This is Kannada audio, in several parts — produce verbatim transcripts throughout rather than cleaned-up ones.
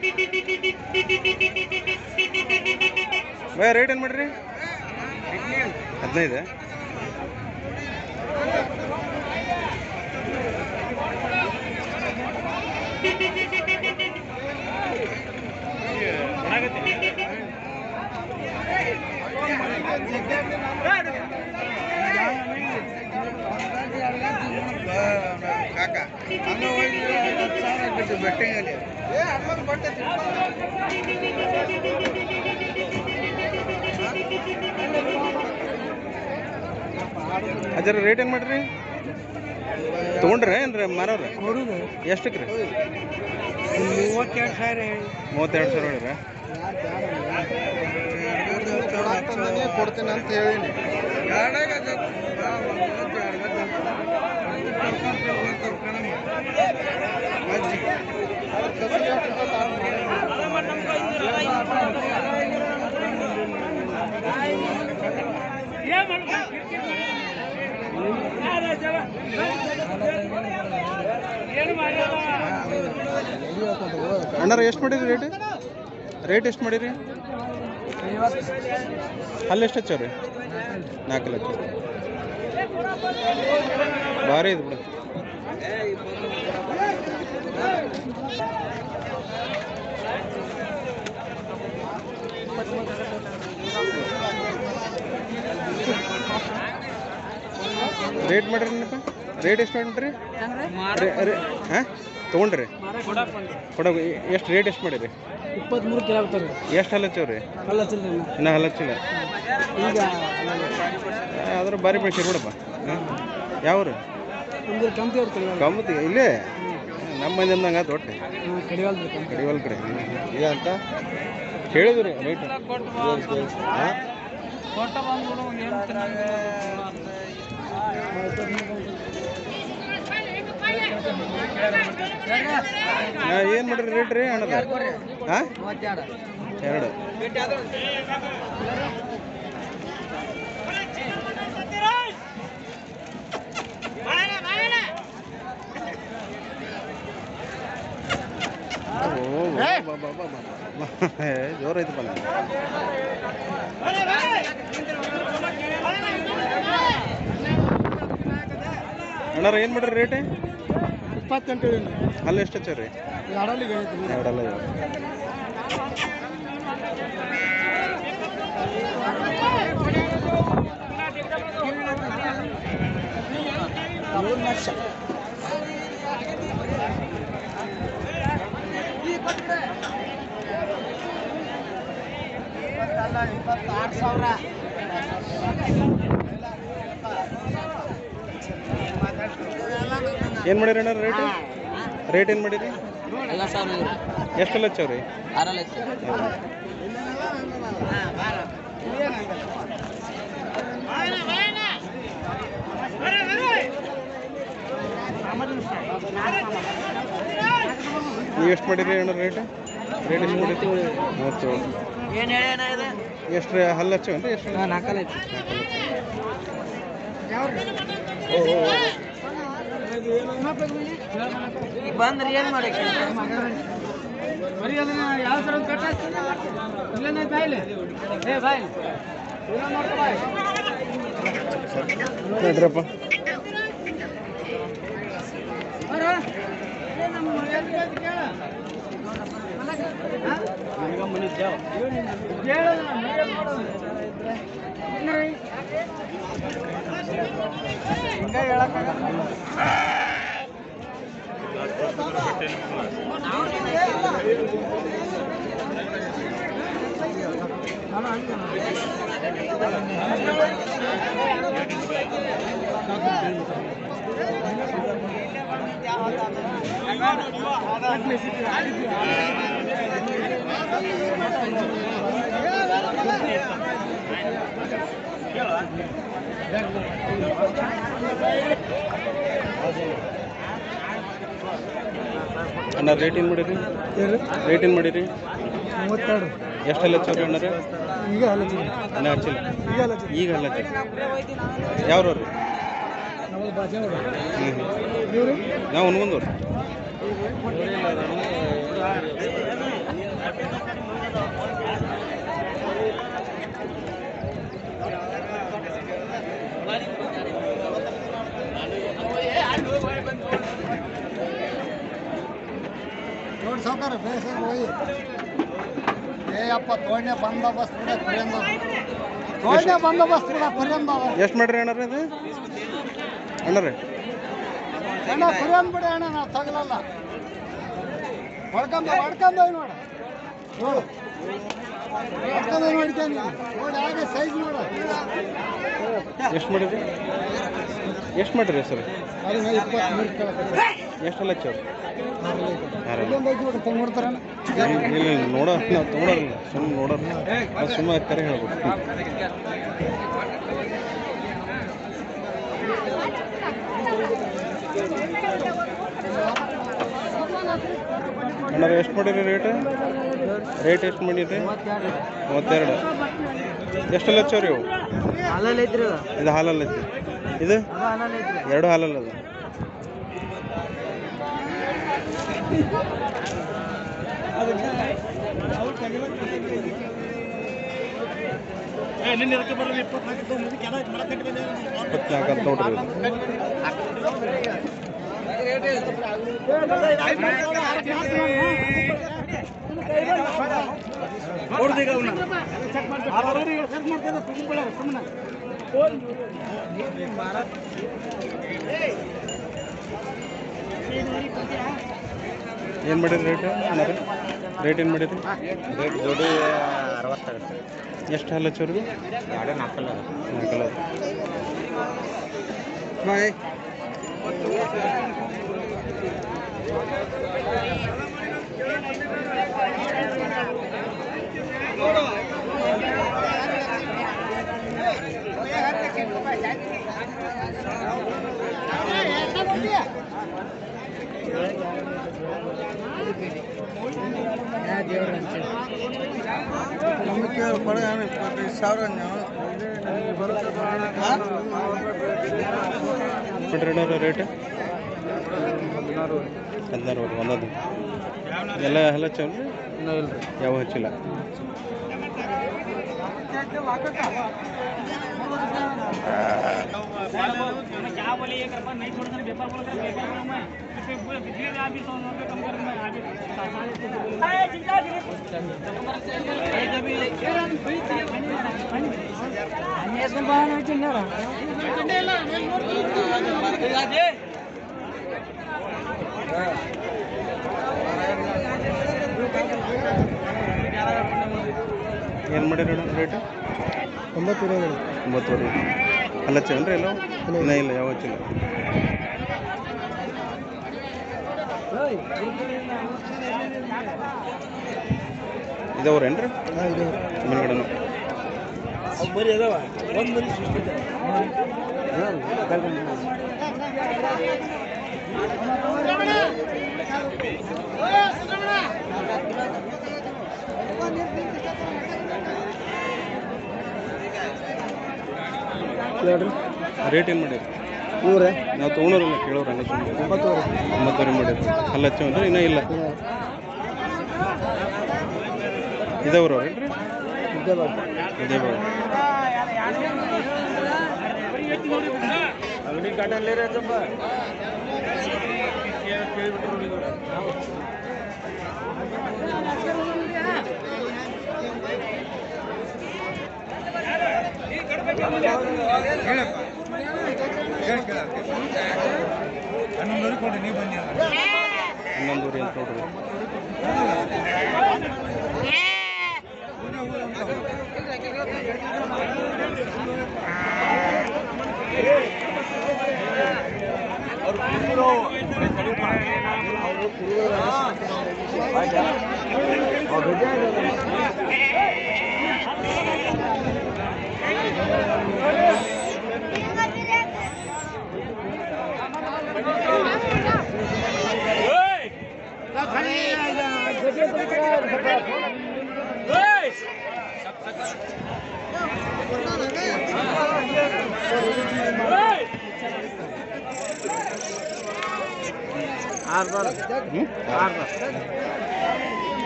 ಭಯ ರೇಟ್ ಏನು ಮಾಡಿರಿ? ಹದಿನೈದು. ಅಜರ ರೇಟ್ ಏನು ಮಾಡ್ರಿ? ತೊಗೊಂಡ್ರೆ ಏನ್ರಿ ಮಾರವ್ರೆ? ಎಷ್ಟಕ್ಕೆ ರೀ? ಮೂವತ್ತೆರಡು ಸಾವಿರ ಮೂವತ್ತೆರಡು ಸಾವಿರ ಹೇಳಿರ? ಕೊಡ್ತೀನಿ ಅಂತ ಹೇಳೀನಿ. ಅಣ್ಣಾರ ಎಷ್ಟು ಮಾಡಿರಿ ರೇಟ್? ರೇಟ್ ಎಷ್ಟು ಮಾಡಿರಿ? ಅಲ್ಲಿ ಎಷ್ಟು ಹಚ್ಚವ್ರಿ? ನಾಲ್ಕು ಲಕ್ಷ. ಭಾರಿ ಇದು ಬಿಡು. ರೇಟ್ ಮಾಡ್ರಿ ಏನಪ್ಪ? ರೇಟ್ ಎಷ್ಟು ಮಾಡಿರಿ? ಹಾಂ ತೊಗೊಂಡ್ರಿ? ಕೊಡ ಎಷ್ಟು ರೇಟ್ ಎಷ್ಟು ಮಾಡಿರಿ? ಇಪ್ಪತ್ತ್ಮೂರು ಕಿಲೋ ಆಗ್ತಾರೆ. ಎಷ್ಟು ಹಲ್ಲ ಹಚ್ಚವ್ರಿ? ಹಲ್ಲ ಹಚ್ಚಿಲ್ಲ ಇನ್ನೂ ಹಲ್ಲ ಹಚ್ಚಿಲ್ಲ. ಈಗ ಅದ್ರ ಭಾರಿ ಬೆಳೆಸಿರಿ ಬಿಡಪ್ಪ. ಹಾಂ ಯಾವ್ರು? ಕಂತಿ ಅವ್ರು ಕಮ್ಮತಿ ಇಲ್ಲೇ ನಮ್ಮ ಮಂದಿ ಅಂದಂಗೆ ಆತು ಒಟ್ಟು ಕಡಿವಾಲ್ ಕಡಿವಲ್ ಕಡೆ ಇದೆ ಅಂತ ಹೇಳಿದ್ರಿ ರೇಟ್. ಏನು ಮಾಡಿರಿ ರೇಟ್ ರೀ ಅಣ್ಣದ? ಹಾಂ ಎರಡು. ಜೋರ ಐತಪ್ಪ. ಅಣ್ಣಾರ ಏನು ಮಾಡ್ರಿ ರೇಟ್? ಇಪ್ಪತ್ತೆಂಟು. ಅಲ್ಲಿ ಎಷ್ಟು ಹಚ್ಚಾರಿ? ಎರಡಲ್ಲಿಗೆ ಎರಡಲ್ಲ. ಮೂರು ಲಕ್ಷ. ಇಪ್ಪತ್ತಾರು ಸಾವಿರ. ಏನು ಮಾಡಿರಿ ಅಣ್ಣ ರೇಟ್? ರೇಟ್ ಏನು ಮಾಡಿರಿ? ಎಲ್ಲ ಸಾವಿರ. ಎಷ್ಟೆಲ್ಲ ಹಚ್ಚವ್ರಿ? ಆರಲ್ಲ ಹಚ್ಚ. ನೀವು ಎಷ್ಟು ಮಾಡಿರಿ ಅಣ್ಣ ರೇಟ್? ರೇಟ್ ಎಷ್ಟು ಮಾಡಿರಿ? ಮೂವತ್ತು. ಏನು ಹೇಳಿ ಎಷ್ಟು ಹಲ್ಲು ಹಚ್ಚವೇನ್ರಿ? ಎಷ್ಟು? ನಾಲ್ಕಲ್ಲ ಹಚ್ಚಿ. ಈಗ ಬಂದ್ರಿ ಏನು ಮಾಡಕ್ಕೆ? ಯಾವ ಥರ ಕಟ್ಟ ಬಾಯ್ಲಿ ಏ ಬಾಯ್ ನೋಡ್ರಪ್ಪ. ಅಣ್ಣ ರೇಟ್ ಏನು ಮಾಡಿರಿ? ರೇಟ್ ಏನು ಮಾಡಿರಿ? ಮೂವತ್ತೆರಡು. ಎಷ್ಟೆಲ್ಲ ಹಚ್ಚವ್ರಿ ಅಣ್ಣಾರ? ಈಗ ಹಲಚಿಲ್ಲ. ಇನ್ನೂ ಹಚ್ಚಿಲ್ಲ. ಈಗ ಹಲಚಿಲ್ಲ. ಈಗ ಹಲ್ಲ ಹಚ್ಚಿ. ಯಾವ್ರವ್ರಿ? ನಾವು ಬಾಜೇವ್ರು. ಹ್ಞೂ ಹ್ಞೂ. ಇವರು ನಾವು ಹುನ್ಗುಂದವ್ರು. ನೋಡಿ ಸಾವ್ಕಾರ ಬೇಸರ ಹೋಗಿ ಏ ಅಪ್ಪ ತೋಣ್ಯ ಬಂದೋಬಸ್ತ್ ಕೂಡ ಕುರಿಯಂದ ತೋಣ್ಯ ಬಂದೋಬಸ್ತ್ ಕೂಡ ಕುರಿಯಂದ ಎಷ್ಟು ಮಾಡ್ರಿ ಅಣ್ಣ ಇದು ಅಣ್ಣ ರೀ ಅಣ್ಣ ಕುರಿಯಂದ್ ಬಿಡಿ ಅಣ್ಣ ನಾವು ತಗಲಲ್ಲ ಹೊಡ್ಕೊಂಡ ಹೊಡ್ಕೊಂಡ ನೋಡ ನೋಡು ಹೊಡ್ಕೊಂಡ ನೋಡ್ಕೊಂಡು ನೋಡಿ ಹಾಗೆ ಸೈಜ್ ನೋಡು ಎಷ್ಟು ಮಾಡಿರಿ ಎಷ್ಟು ಮಾಡಿರಿ ಸರ್ ಅದನ್ನ ಇಪ್ಪತ್ತ್ಮೂರು ಕೇಳಕ್ಕೆ ಎಷ್ಟೆಲ್ಲ ಹಚ್ಚವ್ರಿ ನೋಡ್ತಾರ ಇಲ್ಲ ನೋಡೋ ನಾವು ತೊಗೊಳೋರಿಲ್ಲ ಸುಮ್ಮನೆ ನೋಡೋರು ಅದು ಸುಮ್ಮನೆ ಕರೆ ಹೇಳ್ಬೇಕು ಅಣ್ಣ ಎಷ್ಟು ಮಾಡಿರಿ ರೇಟ್ ರೇಟ್ ಎಷ್ಟು ಮಾಡಿರಿ ಮೂವತ್ತೆರಡು ಎಷ್ಟೆಲ್ಲ ಹಚ್ಚವ್ರಿ ಇವು ಹಾಲಲ್ಲಿ ಐತ್ರಿ ಇದು ಹಾಲಲ್ಲಿ ಐತಿ ಇದು ಹಾಲಲ್ಲಿ ಐತ್ರಿ ಎರಡು ಹಾಲಲ್ಲಿ ಅದು ಇಪ್ಪತ್ನಾಲ್ಕು ಅಂತ ನೋಡ್ರಿ ಏನು ಮಾಡಿರಿ ರೇಟ್ ಅಣ್ಣ ರೇಟ್ ಏನು ಮಾಡಿರಿ ರೇಟ್ ಜೋಡಿ ಅರವತ್ತಾಗುತ್ತೆ ಎಷ್ಟು ಹಾಲು ಹಚ್ಚೋರಿ ಎರಡು ನಾಲ್ಕಲ್ಲ ನಾಲ್ಕಲ್ಲ ಬಾಯ್ ನಮಗೆ ಕೊಡ ಇಪ್ಪತ್ತೈದು ಸಾವಿರ ಬಿಟ್ರಿ ರೇಟ್ ಹದಿನಾರು ಒಂದೊಂದು ಎಲ್ಲ ಎಲ್ಲ ಹಚ್ಚವ್ರಿ ಯಾವ ಹಚ್ಚಿಲ್ಲ ಏನು ಮಾಡಿರಿ ರೇಟ್ ಒಂಬತ್ತು ಒಂಬತ್ತುವರೆ ಅಲ್ಲ ಹಚ್ಚೇನ್ರಿ ಎಲ್ಲ ಇನ್ನೂ ಇಲ್ಲ ಯಾವ ಹಚ್ಚಿಲ್ಲ ಇದಾವ್ರೇನ್ರಿ ಮೇಲ್ಗಡೆನು ಮರಿ ಅದಾವ ಒಂದು ಮರಿ ರೇಟ್ ಏನು ಮಾಡಿರಿ ನೂರೇ ನಾವು ತೊಗೊಳೋರಿಲ್ಲ ಕೇಳೋರು ಹಂಗೆ ಸುಮ್ಮನೆ ಒಂಬತ್ತುವರೆ ಒಂಬತ್ತುವರೆ ಮಾಡಿರಿ ಅಲ್ಲ ಹಚ್ಚೇನ್ರಿ ಇನ್ನೂ ಇಲ್ಲ ಇದಾವ್ರು ಏನ್ರಿ ಇದೇ ಇದೇ ಬಾಳ ಅಂಗಡಿ ಕಾಟಲ್ಲಿ ತುಂಬ ಹನ್ನೊಂದೂವರೆ ಕೊಡಿ ನೀವು ಬನ್ನಿ ಹನ್ನೊಂದೂವರೆ ಅಂತ ನೋಡ್ರಿ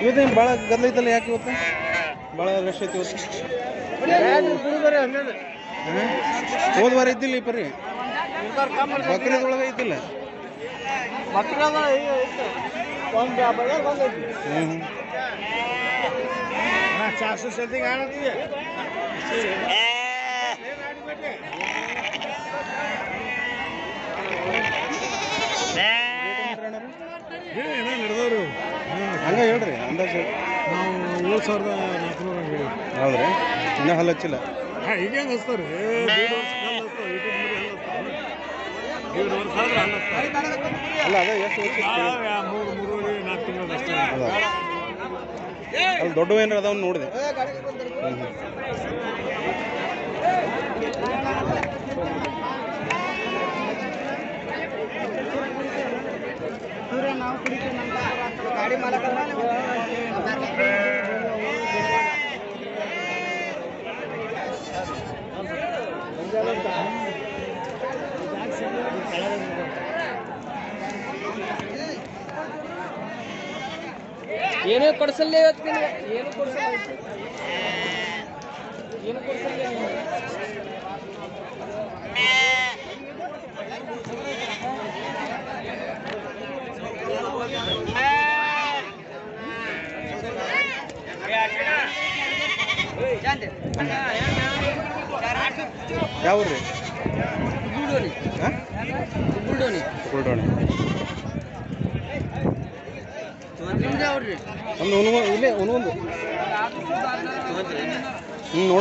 ಇವತ್ತೇನು ಭಾಳ ಗದ್ದಲ ಐತಲ್ಲ ಯಾಕೆ ಇವತ್ತು ಭಾಳ ರಶ್ ಐತಿ ಇವತ್ತು ಹಾಂ ಹೋದ ವಾರ ಇದ್ದಿಲ್ಲ ಈ ಪರಿ ಬಕ್ರೀದೊಳಗೆ ಇದ್ದಿಲ್ಲ ಹ್ಞೂ ಹ್ಞೂ चारशे सेटिंग आना चाहिए ನಡೆದವರು ಹಂಗೆ ಹೇಳ್ರಿ ಅಂದಾಜು ನಾವು ಏಳು ಸಾವಿರದ ನಾಲ್ಕುನೂರ ಹೇಳಿ ಹೌದ್ರಿ ಇನ್ನೂ ಹಲ್ಲು ಹಚ್ಚಿಲ್ಲ ಹಾಂ ಈಗ ಹೆಂಗೆ ಹಚ್ತಾರೆ ಅಲ್ಲ ಅದೇ ಎಷ್ಟು ಮೂರು ಮೂರುವರೆ ನಾಲ್ಕು ತಿಂಗಳು ಅಷ್ಟೇ ಅದ ಅಲ್ಲಿ ದೊಡ್ಡ ಏನಾರ ಅದಾವ ನೋಡಿದೆ ಹ್ಞೂ ಗಾಡಿ ಮಾಲಕ ಏನೂ ಕೊಡಿಸಲ್ಲ ಇವತ್ತು ಏನು ಕೊಡಿಸಲ್ಲ ಏನು ಕೊಡಿಸಲ್ಲ ಯಾವ ರೀ ಗುಲ್ಡೋನಿ ಹಾಂ ಗುಲ್ಡೋನಿ ಗುಲ್ಡೋಣಿ ನಿಮ್ದು ಯಾವ್ರಿ ಒಂದು ಉಣ್ವ ಇಲ್ಲೇ ಉಣ್ವೊಂದು ಹ್ಞೂ ನೋಡಿ